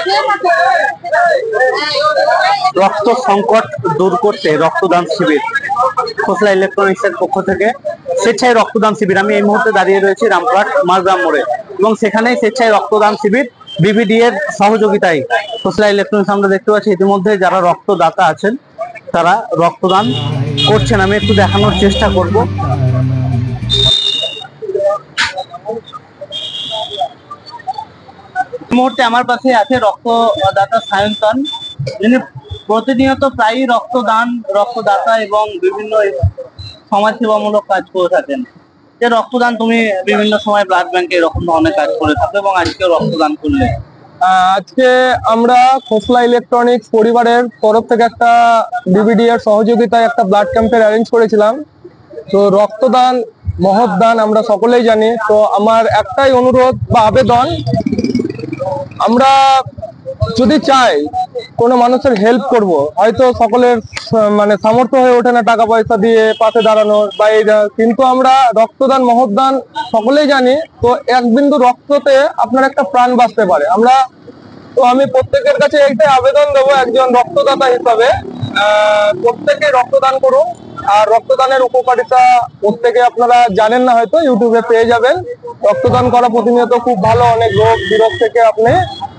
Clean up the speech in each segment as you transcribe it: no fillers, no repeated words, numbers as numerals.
রক্ত সংকট দূর করতে রক্তদান শিবির খোসলা ইলেকট্রনিক্সের পক্ষ থেকে স্বেচ্ছায় রক্তদান শিবির। আমি এই মুহূর্তে দাঁড়িয়ে রয়েছি রামপুরহাট মাঝগ্রাম মোড়ে এবং সেখানেই স্বেচ্ছায় রক্তদান শিবির বিবিডি এর সহযোগিতায় খোসলা ইলেকট্রনিক্স। আমরা দেখতে পাচ্ছি ইতিমধ্যে যারা রক্তদাতা আছেন তারা রক্তদান করছেন। আমি একটু দেখানোর চেষ্টা করব। এই মুহূর্তে আমার পাশে আছে রক্তদাতা সায়ন্তন, যিনি প্রতিনিয়ত প্রায়ই রক্তদাতা এবং বিভিন্ন সমাজসেবামূলক কাজ করে থাকেন। যে রক্তদান তুমি বিভিন্ন সময় ব্লাড ব্যাংকে এরকম ধরনের কাজ করে থাকো এবং আজকে রক্তদান করলে। আজকে আমরা খোসলা ইলেকট্রনিক্স পরিবারের তরফ থেকে একটা বিবিডি এর সহযোগিতায় একটা ব্লাড ক্যাম্পের অ্যারেঞ্জ করেছিলাম। তো রক্তদান মহৎ দান আমরা সকলেই জানি। তো আমার একটাই অনুরোধ বা আবেদন, আমরা যদি চাই কোনো মানুষের হেল্প করব, হয়তো সকলের মানে সামর্থ্য হয়ে ওঠে না টাকা পয়সা দিয়ে পাশে দাঁড়ানোর বা কিন্তু আমরা রক্তদান মহৎ দান সকলেই জানি। তো এক বিন্দু রক্ততে আপনার একটা প্রাণ বাঁচতে পারে। আমি প্রত্যেকের কাছে একটাই আবেদন দেবো, একজন রক্তদাতা হিসাবে প্রত্যেকে রক্তদান করুন। আর রক্তদানের উপকারিতা প্রত্যেকে আপনারা জানেন না, হয়তো ইউটিউবে পেয়ে যাবেন। রক্তদান করা প্রতিনিয়ত খুব ভালো, অনেক রোগ বিরোগ থেকে আপনি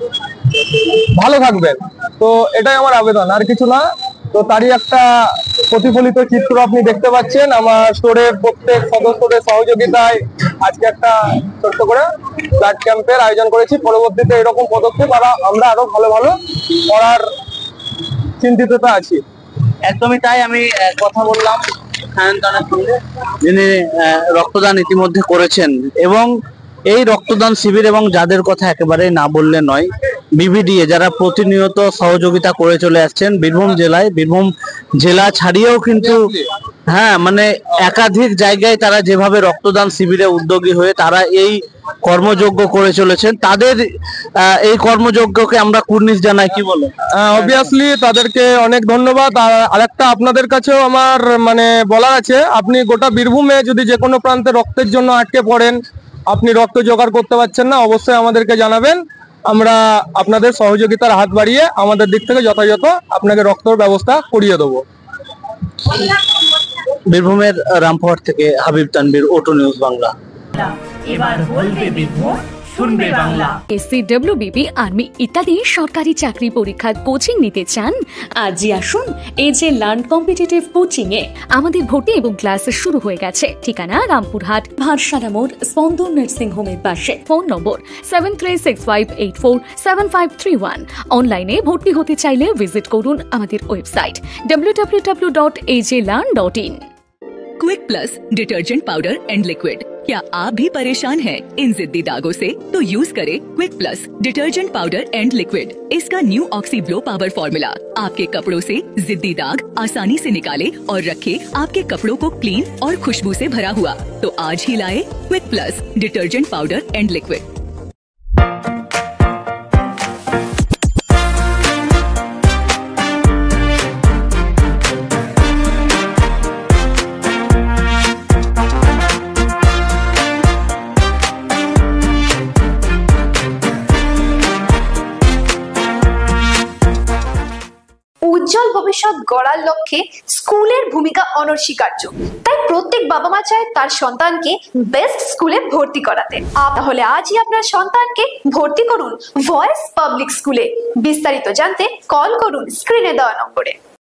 ভালো থাকবেন। তো এটাই আমার আবেদন, আর কিছু না। তো তারই একটা প্রতিফলিত চিত্র আপনি দেখতে পাচ্ছেন আমার স্টোরের প্রত্যেক সদস্যদের সহযোগিতায় আজকে একটা ছোট্ট করে ব্লাড ক্যাম্পের আয়োজন করেছি। পরবর্তীতে এরকম পদক্ষেপ আমরা আরো ভালো করার চিন্তিততা আছি। একদমই তাই। আমি কথা বললাম সায়ন্তনের সঙ্গে, যিনি রক্তদান ইতিমধ্যে করেছেন এবং এই রক্তদান শিবির এবং যাদের কথা একেবারে না বললে নয়, বিবিডিএ যারা প্রতিনিয়ত সহযোগিতা করে চলে আসছেন বীরভূম জেলা ছাড়িয়েও কিন্তু মানে একাধিক জায়গায় তারা যেভাবে রক্তদান শিবিরে উদ্যোগী হয়ে তারা এই কর্মযজ্ঞ করে চলেছেন, তাদের এই কর্মযজ্ঞকে আমরা কুর্নিশ জানাই। কি বলো? অবভিয়াসলি তাদেরকে অনেক ধন্যবাদ। আর আরেকটা আপনাদের কাছেও আমার বলার আছে, আপনি গোটা বীরভূমে যদি যে কোনো প্রান্তে রক্তের জন্য আটকে পড়েন, আপনি রক্ত জোগাড় করতে পারছেন না, অবশ্যই আমাদেরকে জানাবেন। আমরা আপনাদের সহযোগিতার হাত বাড়িয়ে আমাদের দিক থেকে যথাযথ আপনাকে রক্তের ব্যবস্থা করিয়ে দেবো। বীরভূমের রামপুরহাট থেকে হাবিব তানভীর, ওটো নিউজ বাংলা। এবার বলবে বীরভূম, শুনবে বাংলা। এসসি, আর্মি ইত্যাদি সরকারি চাকরি পরীক্ষার কোচিং নিতে চান? আজই আসুন এজে লার্ন কম্পিটিটিভ কোচিং এ। আমাদের ভর্তি এবং ক্লাস শুরু হয়ে গেছে। ঠিকানা রামপুরহাট ভারসালা মোড়, স্পন্দন নার্সিং হোমের পাশে। Phone number 7365847531। অনলাইনে ভর্তি হতে চাইলে ভিজিট করুন আমাদের website www.ajlearn.in। Quick plus detergent powder and liquid. क्या आप भी परेशान हैं इन जिद्दी दागों से? तो यूज करें quick plus detergent powder and liquid. इसका new oxy blow power formula आपके कपड़ों से जिद्दी दाग आसानी से निकाले और रखे आपके कपड़ों को क्लीन और खुशबू से भरा हुआ। तो आज ही लाए quick plus detergent powder and liquid. উজ্জ্বল ভবিষ্যৎ গড়ার লক্ষ্যে স্কুলের ভূমিকা অনস্বীকার্য। তাই প্রত্যেক বাবা মা চায় তার সন্তানকে বেস্ট স্কুলে ভর্তি করাতে। তাহলে আজই আপনার সন্তানকে ভর্তি করুন ভয়েস পাবলিক স্কুলে। বিস্তারিত জানতে কল করুন স্ক্রিনে দেওয়া নম্বরে।